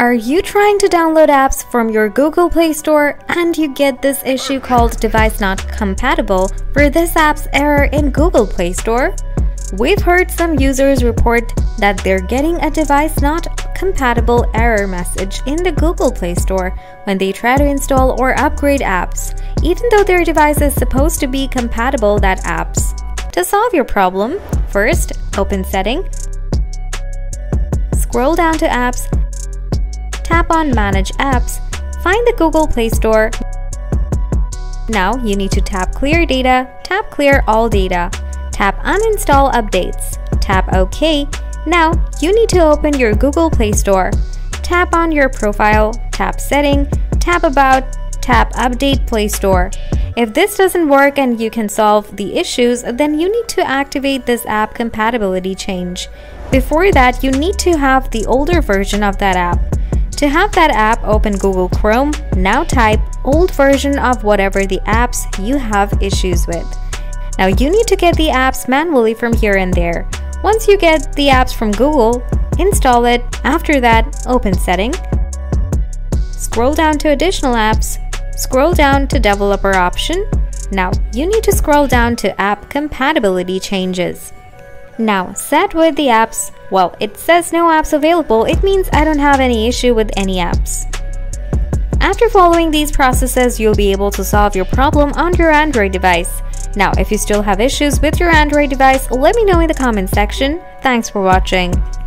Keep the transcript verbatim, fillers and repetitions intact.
Are you trying to download apps from your Google Play Store and you get this issue called device not compatible for this app's error in Google Play Store? We've heard some users report that they're getting a device not compatible error message in the Google Play Store when they try to install or upgrade apps, even though their device is supposed to be compatible with that apps. To solve your problem, first, open Settings, scroll down to Apps, tap on Manage Apps, find the Google Play Store. Now you need to tap Clear Data, tap Clear All Data, tap Uninstall Updates, tap OK. Now you need to open your Google Play Store. Tap on your profile, tap Setting, tap About, tap Update Play Store. If this doesn't work and you can solve the issues, then you need to activate this app compatibility change. Before that, you need to have the older version of that app. To have that app, open Google Chrome. Now type old version of whatever the apps you have issues with. Now you need to get the apps manually from here and there. Once you get the apps from Google, install it. After that, open Settings, scroll down to Additional Apps, scroll down to Developer option. Now you need to scroll down to App Compatibility Changes. Now, set with the apps. Well, it says no apps available. It means I don't have any issue with any apps. After following these processes, you'll be able to solve your problem on your Android device. Now, if you still have issues with your Android device, let me know in the comment section. Thanks for watching.